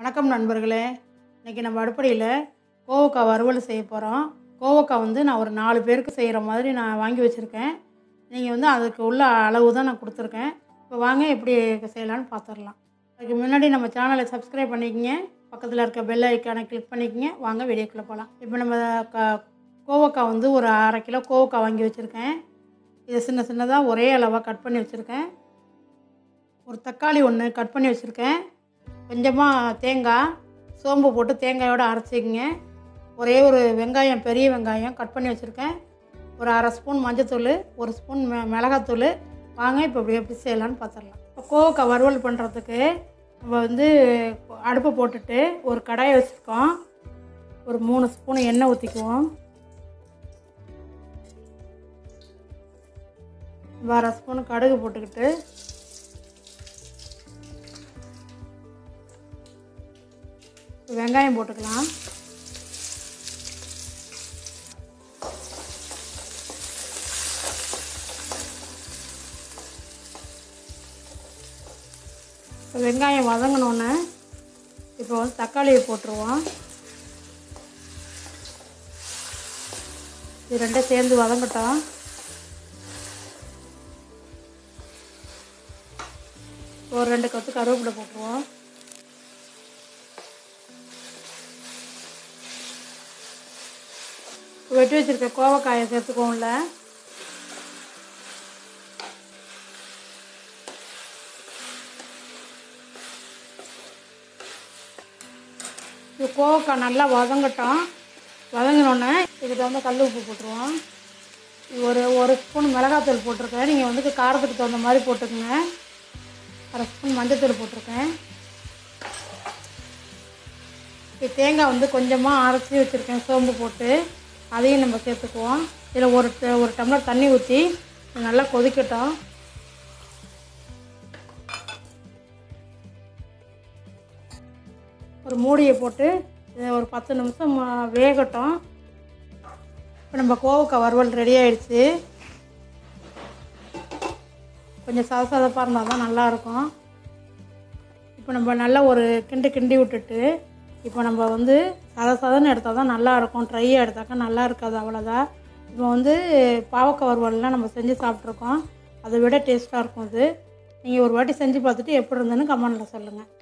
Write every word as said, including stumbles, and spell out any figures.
வணக்கம் நண்பர்களே. இன்றைக்கி நம்ம அடுப்படியில் கோவக்காய் வறுவல் செய்ய போகிறோம். கோவக்காய் வந்து நான் ஒரு நாலு பேருக்கு செய்கிற மாதிரி நான் வாங்கி வச்சுருக்கேன். நீங்கள் வந்து அதுக்கு உள்ள அளவு தான் நான் கொடுத்துருக்கேன். இப்போ வாங்க எப்படி செய்யலான்னு பார்த்துடலாம். அதுக்கு முன்னாடி நம்ம சேனலை சப்ஸ்கிரைப் பண்ணிக்கங்க, பக்கத்தில் இருக்க பெல் ஐக்கானை கிளிக் பண்ணிக்கங்க. வாங்க வீடியோக்குள்ளே போகலாம். இப்போ நம்ம க கோவக்காய் வந்து ஒரு அரை கிலோ கோவக்காய் வாங்கி வச்சுருக்கேன். இதை சின்ன சின்னதாக ஒரே அளவாக கட் பண்ணி வச்சுருக்கேன். ஒரு தக்காளி ஒன்று கட் பண்ணி வச்சுருக்கேன். கொஞ்சமாக தேங்காய், சோம்பு போட்டு தேங்காயோடு அரைச்சிக்கங்க. ஒரே ஒரு வெங்காயம், பெரிய வெங்காயம் கட் பண்ணி வச்சுருக்கேன். ஒரு அரை ஸ்பூன் மஞ்சத்தூள், ஒரு ஸ்பூன் மெ மிளகாத்தூள். வாங்க இப்போ இப்படி எப்படி செய்யலான்னு பார்த்துடலாம். இப்போ கோவக்காய் வறுவல் பண்ணுறதுக்கு நம்ம வந்து அடுப்பை போட்டுட்டு ஒரு கடாயை வச்சுருக்கோம். ஒரு மூணு ஸ்பூன் எண்ணெய் ஊற்றிக்குவோம். அரை ஸ்பூன் கடுகு போட்டுக்கிட்டு வெங்காயம் போட்டுக்கலாம். வெங்காயம் வதங்கினோன்னே இப்போ வந்து தக்காளியை போட்டுருவோம். இது ரெண்டும் சேர்ந்து வதங்கட்டும். ஒரு ரெண்டு கொத்து கருவேப்பிலை போட்டுருவோம். வெட்டி வச்சுருக்க கோவக்காயை சேர்த்துக்கோம்ல. இது கோவக்காய் நல்லா வதங்கட்டும். வதங்கினோன்னே இதுக்கு வந்து கல் உப்பு போட்டுருவோம். ஒரு ஒரு ஸ்பூன் மிளகாத்தூள் போட்டிருக்கேன். நீங்கள் வந்து காரத்துக்கு தகுந்த மாதிரி போட்டுக்கோங்க. அரை ஸ்பூன் மஞ்சத்தூள் போட்டிருக்கேன். தேங்காய் வந்து கொஞ்சமாக அரைச்சி வச்சுருக்கேன் சோம்பு போட்டு, அதையும் நம்ம சேர்த்துக்குவோம். இதில் ஒரு ஒரு டம்ளர் தண்ணி ஊற்றி நல்லா கொதிக்கட்டும். ஒரு மூடியை போட்டு ஒரு பத்து நிமிஷம் வேகட்டும். இப்போ நம்ம கோவக்காய் வறுவல் ரெடி ஆகிடுச்சு. கொஞ்சம் சதசதப்பாக இருந்தால் தான் நல்லாயிருக்கும். இப்போ நம்ம நல்லா ஒரு கிண்டு கிண்டி விட்டுட்டு இப்போ நம்ம வந்து சத சதன்னு எடுத்தால் தான் நல்லாயிருக்கும். ட்ரையாக எடுத்தாக்கா நல்லா இருக்காது, அவ்வளோதான். இப்போ வந்து பாவக்காய் வறுவல்லாம் நம்ம செஞ்சு சாப்பிட்ருக்கோம். அதை விட டேஸ்ட்டாக இருக்கும் இது. நீங்கள் ஒரு வாட்டி செஞ்சு பார்த்துட்டு எப்படி இருந்ததுன்னு கமெண்ட்டில் சொல்லுங்கள்.